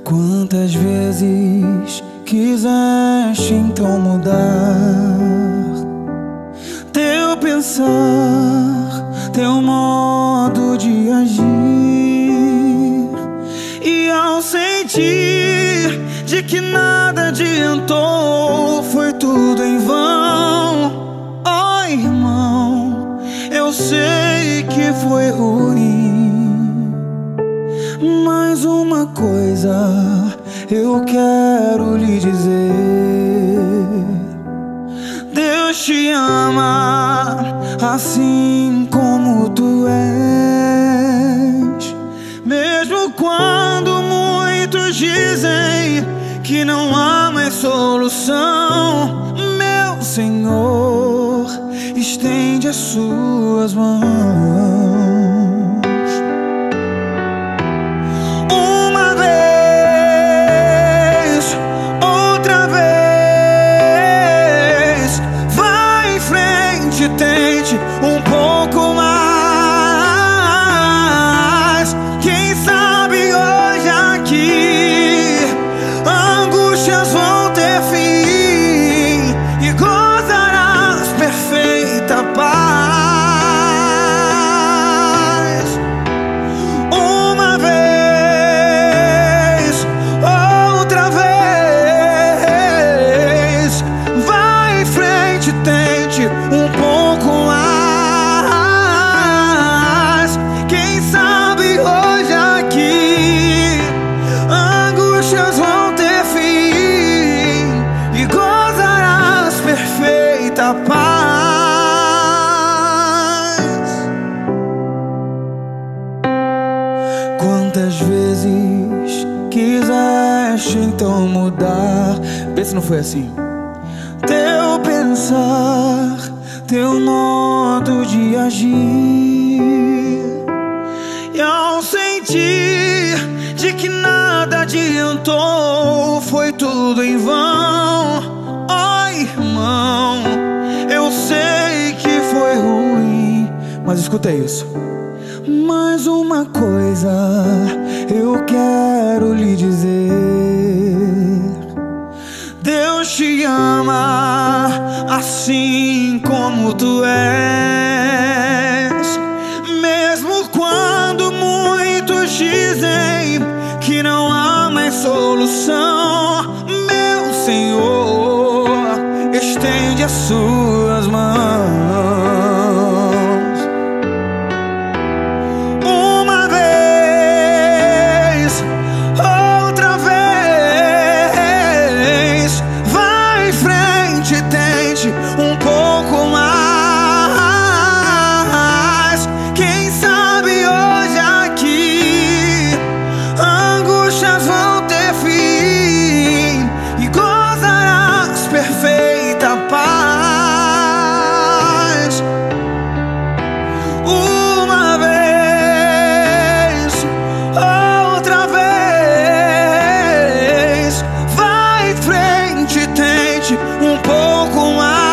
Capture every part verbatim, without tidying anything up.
Quantas vezes quiseste então mudar teu pensar, teu modo de agir, e ao sentir de que nada adiantou, foi tudo em vão. Oh, irmão, eu sei que foi ruim, mas uma coisa eu quero lhe dizer: Deus te ama assim como tu és. Mesmo quando muitos dizem que não há mais solução, meu Senhor estende as suas mãos. Tente um pouco mais. Quem sabe hoje aqui angústias vão ter fim e gozarás perfeita paz. Uma vez, outra vez, vai em frente, tente um pouco. Paz. Quantas vezes quiseste então mudar? Vê se não foi assim. Teu pensar, teu modo de agir, e ao sentir de que nada adiantou, foi tudo em vão. Oh, irmão, eu sei que foi ruim, mas escuta isso. Mas uma coisa eu quero lhe dizer: Deus te ama assim como tu és. Mesmo quando muitos dizem que não há mais solução, meu Senhor estende as suas mãos. Uma vez, outra vez, vai em frente, tente um pouco mais. Quem sabe hoje aqui angústias vão ter fim e gozarás perfeita paz. Uma vez, outra vez, vai em frente, tente um pouco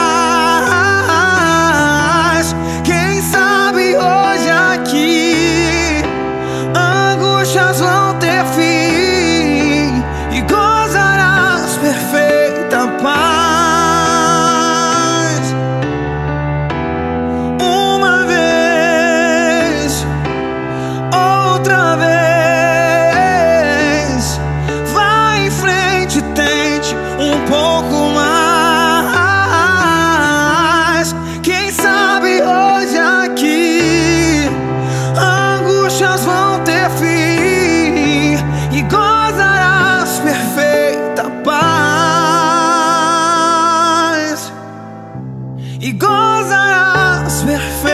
mais. Quem sabe hoje aqui angústias vão ter fim e gozarás perfeita paz. Uma vez, outra vez, vai em frente, tente um pouco mais. Quem sabe hoje aqui angústias vão ter fim e gozarás perfeita paz. E gozarás perfeita